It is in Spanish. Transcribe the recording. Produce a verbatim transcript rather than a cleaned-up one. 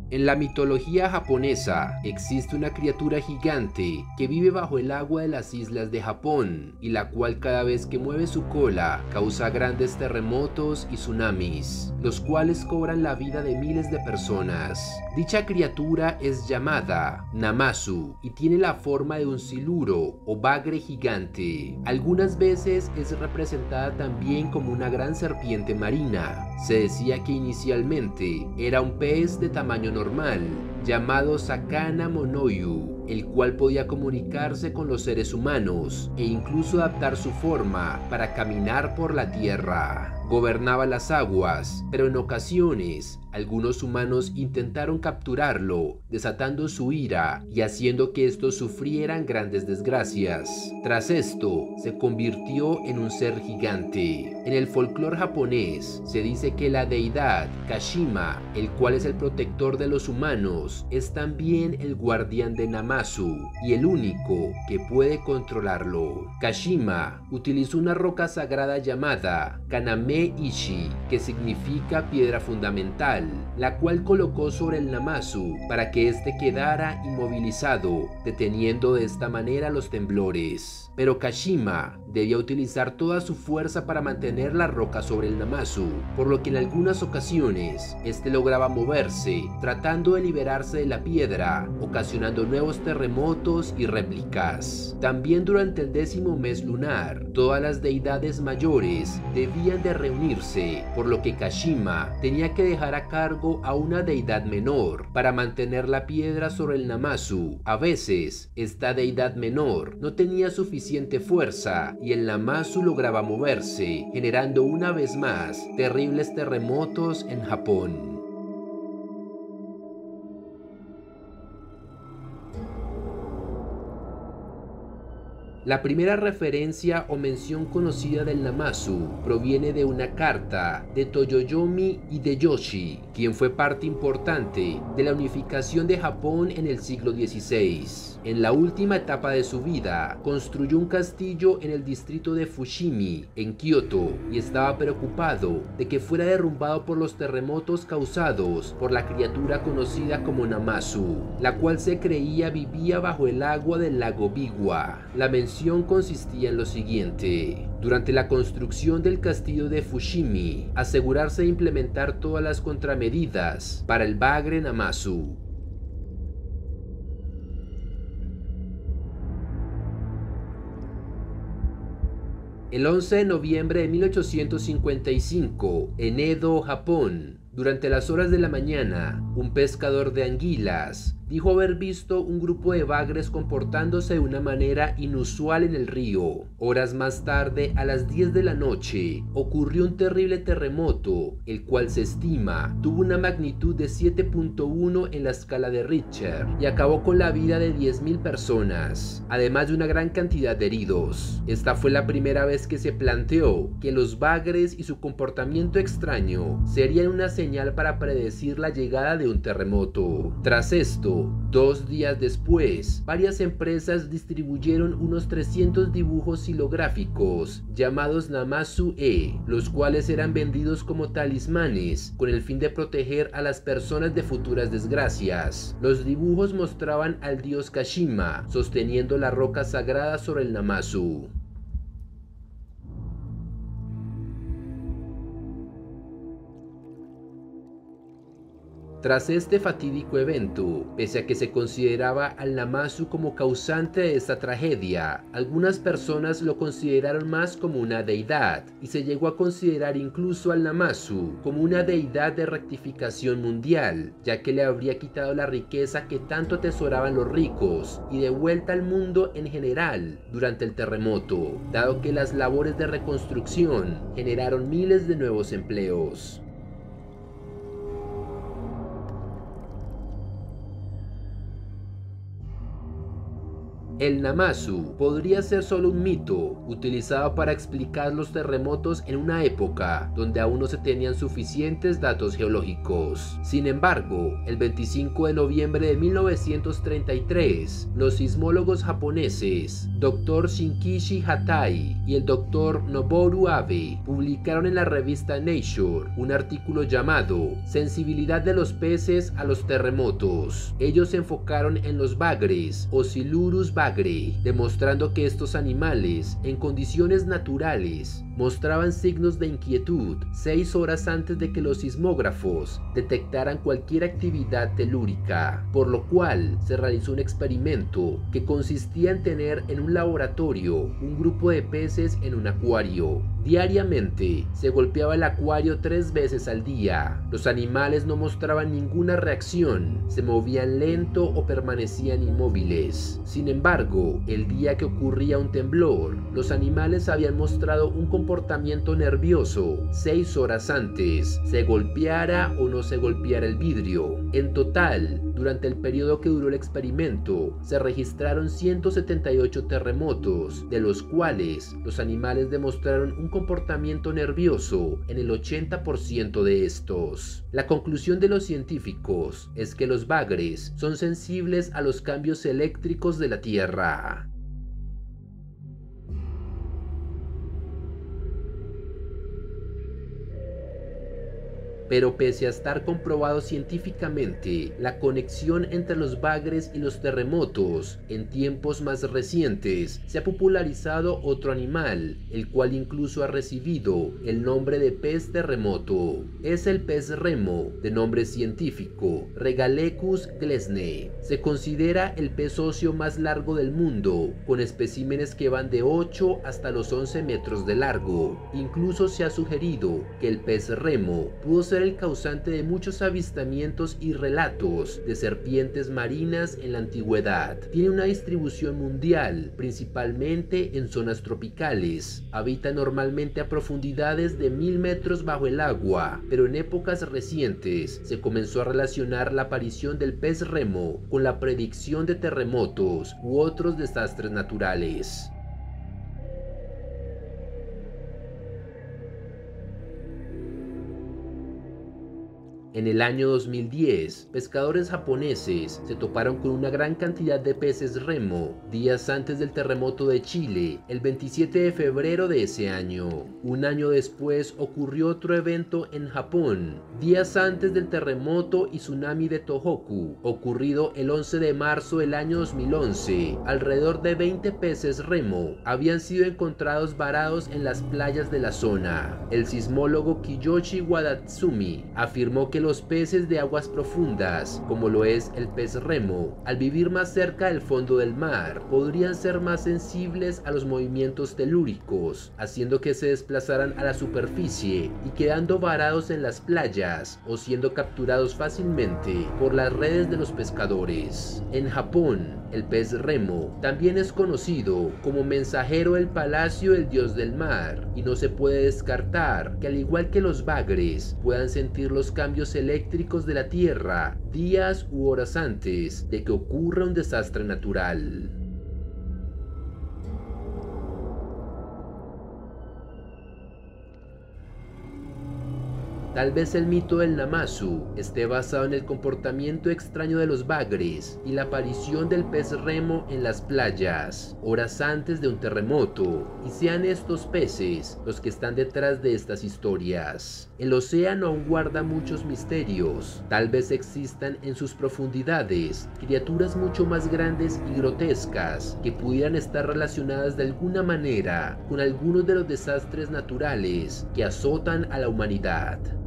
En la mitología japonesa existe una criatura gigante que vive bajo el agua de las islas de Japón y la cual cada vez que mueve su cola causa grandes terremotos y tsunamis, los cuales cobran la vida de miles de personas. Dicha criatura es llamada Namazu y tiene la forma de un siluro o bagre gigante. Algunas veces es representada también como una gran serpiente marina. Se decía que inicialmente era un pez de tamaño normal, llamado Sakana Monoyu, el cual podía comunicarse con los seres humanos e incluso adaptar su forma para caminar por la tierra. Gobernaba las aguas, pero en ocasiones algunos humanos intentaron capturarlo, desatando su ira y haciendo que estos sufrieran grandes desgracias. Tras esto, se convirtió en un ser gigante. En el folclore japonés, se dice que la deidad Kashima, el cual es el protector de los humanos, es también el guardián de Namazu y el único que puede controlarlo. Kashima utilizó una roca sagrada llamada Kaname Ishi, que significa piedra fundamental, la cual colocó sobre el Namazu para que éste quedara inmovilizado, deteniendo de esta manera los temblores. Pero Kashima debía utilizar toda su fuerza para mantener la roca sobre el Namazu, por lo que en algunas ocasiones este lograba moverse, tratando de liberarse de la piedra, ocasionando nuevos terremotos y réplicas. También durante el décimo mes lunar, todas las deidades mayores debían de reunirse, por lo que Kashima tenía que dejar a cargo a una deidad menor para mantener la piedra sobre el Namazu. A veces, esta deidad menor no tenía suficiente fuerza y el Namazu lograba moverse, generando una vez más terribles terremotos en Japón. La primera referencia o mención conocida del Namazu proviene de una carta de Toyotomi Hideyoshi, quien fue parte importante de la unificación de Japón en el siglo dieciséis. En la última etapa de su vida, construyó un castillo en el distrito de Fushimi, en Kioto, y estaba preocupado de que fuera derrumbado por los terremotos causados por la criatura conocida como Namazu, la cual se creía vivía bajo el agua del lago Biwa. La mención consistía en lo siguiente: durante la construcción del castillo de Fushimi, asegurarse de implementar todas las contramedidas para el bagre Namazu. El once de noviembre de mil ochocientos cincuenta y cinco, en Edo, Japón, durante las horas de la mañana, un pescador de anguilas dijo haber visto un grupo de bagres comportándose de una manera inusual en el río. Horas más tarde, a las diez de la noche, ocurrió un terrible terremoto, el cual se estima tuvo una magnitud de siete punto uno en la escala de Richter y acabó con la vida de diez mil personas, además de una gran cantidad de heridos. Esta fue la primera vez que se planteó que los bagres y su comportamiento extraño serían una señal para predecir la llegada de un terremoto. Tras esto, dos días después, varias empresas distribuyeron unos trescientos dibujos silográficos llamados Namazu-e, los cuales eran vendidos como talismanes con el fin de proteger a las personas de futuras desgracias. Los dibujos mostraban al dios Kashima sosteniendo la roca sagrada sobre el Namazu. Tras este fatídico evento, pese a que se consideraba al Namazu como causante de esta tragedia, algunas personas lo consideraron más como una deidad, y se llegó a considerar incluso al Namazu como una deidad de rectificación mundial, ya que le habría quitado la riqueza que tanto atesoraban los ricos y de vuelta al mundo en general durante el terremoto, dado que las labores de reconstrucción generaron miles de nuevos empleos. El Namazu podría ser solo un mito, utilizado para explicar los terremotos en una época donde aún no se tenían suficientes datos geológicos. Sin embargo, el veinticinco de noviembre de mil novecientos treinta y tres, los sismólogos japoneses doctor Shinkichi Hatai y el doctor Noboru Abe publicaron en la revista Nature un artículo llamado Sensibilidad de los peces a los terremotos. Ellos se enfocaron en los bagres o Silurus bagre, demostrando que estos animales, en condiciones naturales, mostraban signos de inquietud seis horas antes de que los sismógrafos detectaran cualquier actividad telúrica, por lo cual se realizó un experimento que consistía en tener en un laboratorio un grupo de peces en un acuario. Diariamente se golpeaba el acuario tres veces al día. Los animales no mostraban ninguna reacción, se movían lento o permanecían inmóviles. Sin embargo, el día que ocurría un temblor, los animales habían mostrado un comportamiento nervioso seis horas antes, se golpeara o no se golpeara el vidrio. En total, durante el periodo que duró el experimento, se registraron ciento setenta y ocho terremotos, de los cuales los animales demostraron un comportamiento nervioso en el ochenta por ciento de estos. La conclusión de los científicos es que los bagres son sensibles a los cambios eléctricos de la Tierra. Pero pese a estar comprobado científicamente la conexión entre los bagres y los terremotos, en tiempos más recientes se ha popularizado otro animal, el cual incluso ha recibido el nombre de pez terremoto. Es el pez remo, de nombre científico Regalecus glesne. Se considera el pez óseo más largo del mundo, con especímenes que van de ocho hasta los once metros de largo. Incluso se ha sugerido que el pez remo pudo ser el causante de muchos avistamientos y relatos de serpientes marinas en la antigüedad. Tiene una distribución mundial, principalmente en zonas tropicales. Habita normalmente a profundidades de mil metros bajo el agua, pero en épocas recientes se comenzó a relacionar la aparición del pez remo con la predicción de terremotos u otros desastres naturales. En el año dos mil diez, pescadores japoneses se toparon con una gran cantidad de peces remo días antes del terremoto de Chile, el veintisiete de febrero de ese año. Un año después ocurrió otro evento en Japón, días antes del terremoto y tsunami de Tohoku, ocurrido el once de marzo del año dos mil once. Alrededor de veinte peces remo habían sido encontrados varados en las playas de la zona. El sismólogo Kiyoshi Wadatsumi afirmó que los peces de aguas profundas, como lo es el pez remo, al vivir más cerca del fondo del mar, podrían ser más sensibles a los movimientos telúricos, haciendo que se desplazaran a la superficie y quedando varados en las playas o siendo capturados fácilmente por las redes de los pescadores. En Japón, el pez remo también es conocido como mensajero del palacio del dios del mar, y no se puede descartar que al igual que los bagres puedan sentir los cambios eléctricos de la Tierra días u horas antes de que ocurra un desastre natural. Tal vez el mito del Namazu esté basado en el comportamiento extraño de los bagres y la aparición del pez remo en las playas horas antes de un terremoto, y sean estos peces los que están detrás de estas historias. El océano aún guarda muchos misterios. Tal vez existan en sus profundidades criaturas mucho más grandes y grotescas que pudieran estar relacionadas de alguna manera con algunos de los desastres naturales que azotan a la humanidad.